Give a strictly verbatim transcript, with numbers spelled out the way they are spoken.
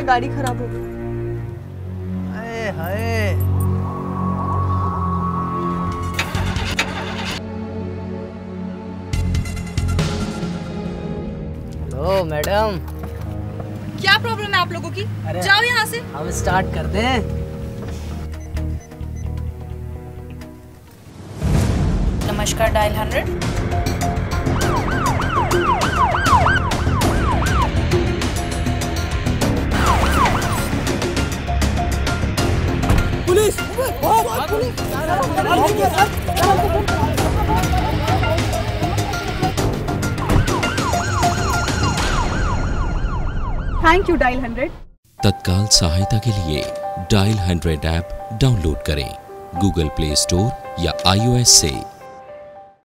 गाड़ी खराब हो गई। Hi hi. Hello madam. क्या प्रॉब्लम है आप लोगों की? जाओ यहाँ से। हम स्टार्ट कर दें। नमस्कार dial hundred. Police! Thank you dial hundred. तत्काल सहायता के लिए डायल हंड्रेड ऐप डाउनलोड करें गूगल प्ले स्टोर या आईओएस से।